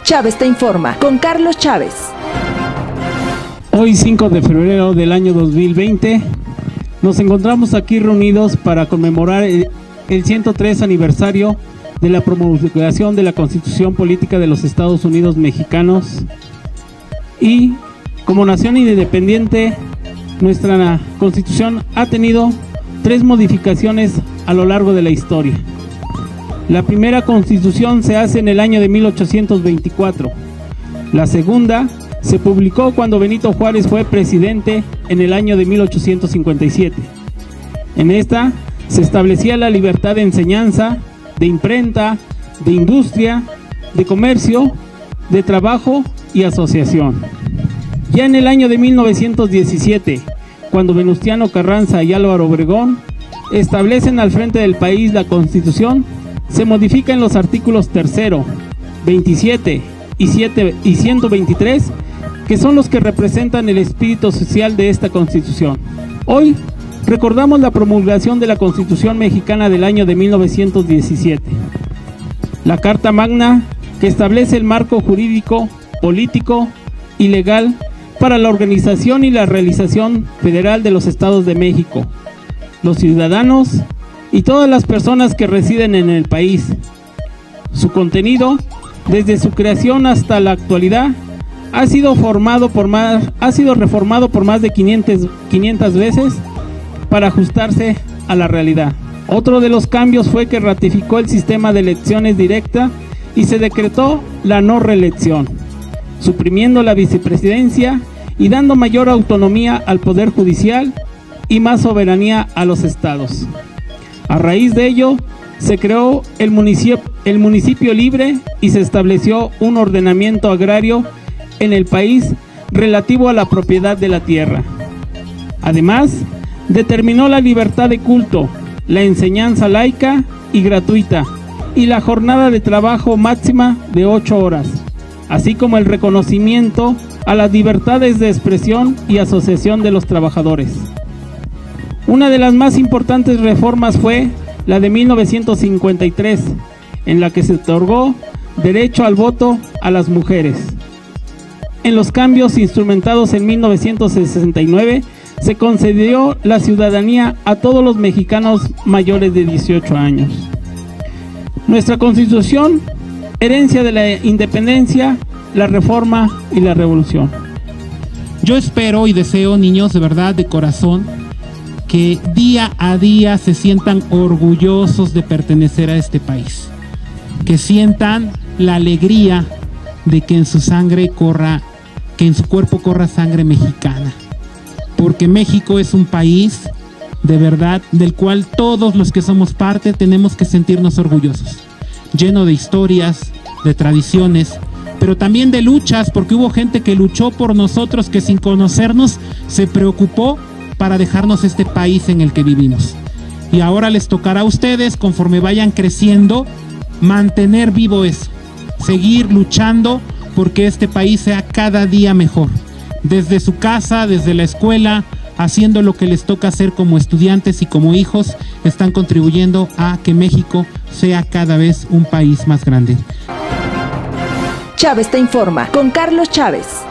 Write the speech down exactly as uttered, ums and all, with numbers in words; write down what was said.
Chávez te informa con Carlos Chávez. Hoy cinco de febrero del año dos mil veinte nos encontramos aquí reunidos para conmemorar el, el ciento tres aniversario de la promulgación de la Constitución Política de los Estados Unidos Mexicanos, y como nación independiente nuestra Constitución ha tenido tres modificaciones a lo largo de la historia. La primera Constitución se hace en el año de mil ochocientos veinticuatro. La segunda se publicó cuando Benito Juárez fue presidente en el año de mil ochocientos cincuenta y siete. En esta se establecía la libertad de enseñanza, de imprenta, de industria, de comercio, de trabajo y asociación. Ya en el año de mil novecientos diecisiete, cuando Venustiano Carranza y Álvaro Obregón establecen al frente del país la Constitución, se modifican los artículos tercero, veintisiete y, siete, y ciento veintitrés, que son los que representan el espíritu social de esta Constitución. Hoy recordamos la promulgación de la Constitución Mexicana del año de mil novecientos diecisiete, la Carta Magna que establece el marco jurídico, político y legal para la organización y la realización federal de los estados de México, los ciudadanos y todas las personas que residen en el país. Su contenido, desde su creación hasta la actualidad, ha sido formado por más, ha sido reformado por más de quinientas veces para ajustarse a la realidad. Otro de los cambios fue que ratificó el sistema de elecciones directa y se decretó la no reelección, suprimiendo la vicepresidencia y dando mayor autonomía al Poder Judicial y más soberanía a los estados. A raíz de ello, se creó el municipio, el municipio libre y se estableció un ordenamiento agrario en el país relativo a la propiedad de la tierra. Además, determinó la libertad de culto, la enseñanza laica y gratuita y la jornada de trabajo máxima de ocho horas, así como el reconocimiento a las libertades de expresión y asociación de los trabajadores. Una de las más importantes reformas fue la de mil novecientos cincuenta y tres, en la que se otorgó derecho al voto a las mujeres. En los cambios instrumentados en mil novecientos sesenta y nueve, se concedió la ciudadanía a todos los mexicanos mayores de dieciocho años. Nuestra Constitución, herencia de la independencia, la reforma y la revolución. Yo espero y deseo, niños, de verdad, de corazón, que día a día se sientan orgullosos de pertenecer a este país, que sientan la alegría de que en su sangre corra, que en su cuerpo corra sangre mexicana, porque México es un país de verdad del cual todos los que somos parte tenemos que sentirnos orgullosos, lleno de historias, de tradiciones, pero también de luchas, porque hubo gente que luchó por nosotros, que sin conocernos se preocupó para dejarnos este país en el que vivimos. Y ahora les tocará a ustedes, conforme vayan creciendo, mantener vivo eso, seguir luchando porque este país sea cada día mejor. Desde su casa, desde la escuela, haciendo lo que les toca hacer como estudiantes y como hijos, están contribuyendo a que México sea cada vez un país más grande. Chávez te informa con Carlos Chávez.